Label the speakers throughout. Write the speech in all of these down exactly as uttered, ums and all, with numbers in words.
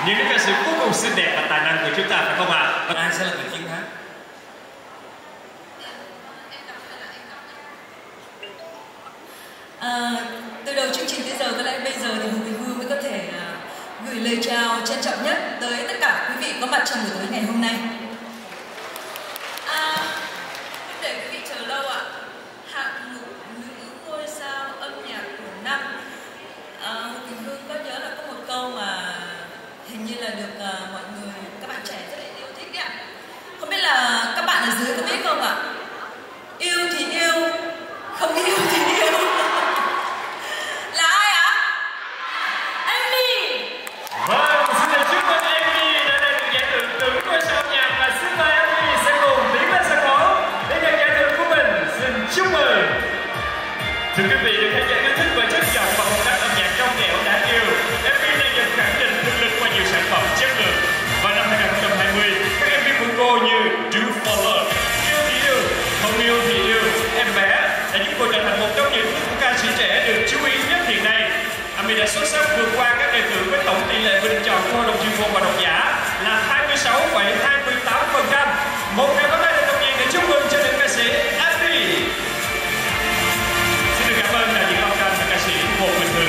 Speaker 1: những nữ ca sĩ vô cùng xinh đẹp và tài năng của chúng ta, phải không ạ?
Speaker 2: Và ai sẽ là người chiến thắng?
Speaker 3: À, từ đầu chương trình tới giờ có lẽ bây giờ thì Hùng Quỳnh Hương mới có thể uh, gửi lời chào trân trọng nhất tới tất cả quý vị có mặt trong buổi tối ngày hôm nay. À, không để quý vị chờ lâu ạ. Hạng mục nữ ngôi sao âm nhạc của năm. À, Hùng Quỳnh Hương có nhớ là có một câu mà hình như là được uh, mọi người, các bạn trẻ rất là yêu thích đấy ạ. Không biết là các bạn ở dưới có biết không ạ? Yêu thì yêu, không yêu thì yêu. Là ai ạ? Amy.
Speaker 1: Vâng, xin được chúc mừng Amy đã đạt được giải thưởng nữ ngôi sao âm nhạc, và xin mời Amy sẽ cùng tiến lên sân khấu để nhận giải thưởng của mình. Xin chúc mừng. Thưa quý vị, được khán giả yêu thích với chất giọng và phong cách âm nhạc trong nghẽo đáng yêu, Amy đang dần khẳng định thực lực qua nhiều sản phẩm chất lượng. Và năm hai không hai không, các em vê của cô như Do For Love, Yêu thì yêu, Không yêu thì yêu, Em bé đã giúp cô trở thành một trong những ca sĩ trẻ được chú ý nhất hiện nay. Amy đã xuất sắc vượt qua các đề cử với tổng tỷ lệ bình chọn của hội đồng chuyên môn và độc giả là hai mươi sáu phẩy hai mươi tám phần trăm. Một tràng pháo tay để đồng nhiên để chúc mừng cho nữ ca sĩ Amy. Xin được cảm ơn đại diện âm thanh và ca sĩ Hồ Quỳnh Hương.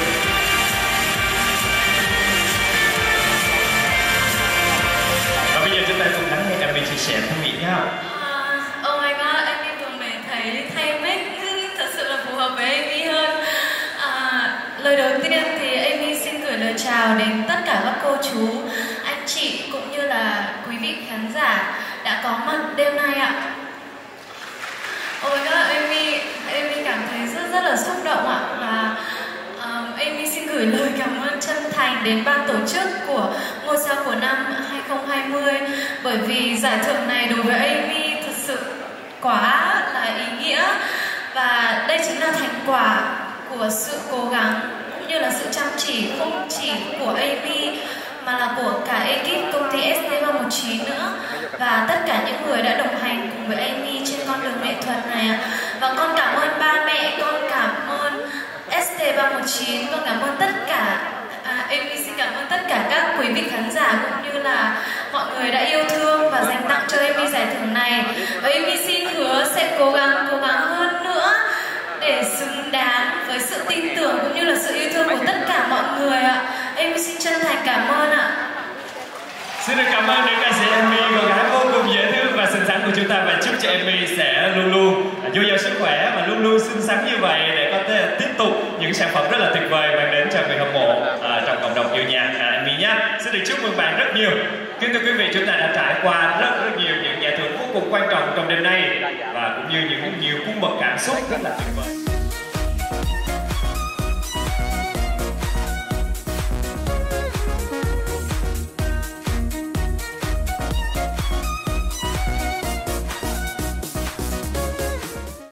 Speaker 1: Và bây giờ chúng ta cùng lắng nghe Amy chia sẻ thú vị nhau.
Speaker 4: Uh, oh my god, Amy vừa mới thấy thay mic thật sự là phù hợp với Amy hơn. Uh, lời đầu tiên thì Amy xin gửi lời chào đến tất cả các cô chú, anh chị cũng như là quý vị khán giả đã có mặt đêm nay ạ. Oh my god, Amy, Amy cảm thấy rất rất là xúc động ạ. Và um, Amy xin gửi lời cảm ơn chân thành đến ban tổ chức của ngôi sao của năm hai không hai không, bởi vì giải thưởng này đối với Amy thật sự quá là ý nghĩa, và đây chính là thành quả của sự cố gắng cũng như là sự chăm chỉ không chỉ của Amy mà là của cả ekip công ty ét tê ba một chín nữa, và tất cả những người đã đồng hành cùng với Amy trên con đường nghệ thuật này. Và con cảm ơn ba mẹ, con cảm ơn ét tê ba một chín, con cảm ơn tất cả à, Amy xin cảm ơn tất cả các quý vị khán giả cũng như là mọi người đã yêu thương và dành tặng cho Amy giải thưởng này. Và Amy xin hứa sẽ cố gắng cố gắng hơn nữa để xứng đáng với sự tin tưởng cũng như là sự yêu thương của tất cả mọi người ạ. Amy xin chân thành cảm ơn ạ.
Speaker 1: Xin được cảm ơn nữ ca sĩ Amy, cô gái vô cùng dễ thương và xinh xắn của chúng ta, và chúc cho Amy sẽ luôn luôn dồi dào sức khỏe và luôn luôn xinh xắn như vậy để có thể tiếp tục những sản phẩm rất là tuyệt vời mang đến cho người hâm mộ à, trong cộng đồng yêu nhạc à, Amy nhé. Xin được chúc mừng bạn rất nhiều. Kính thưa quý vị, chúng ta đã trải qua rất rất nhiều những giải thưởng vô cùng quan trọng trong đêm nay, và cũng như những nhiều cung bậc cảm xúc rất là tuyệt vời.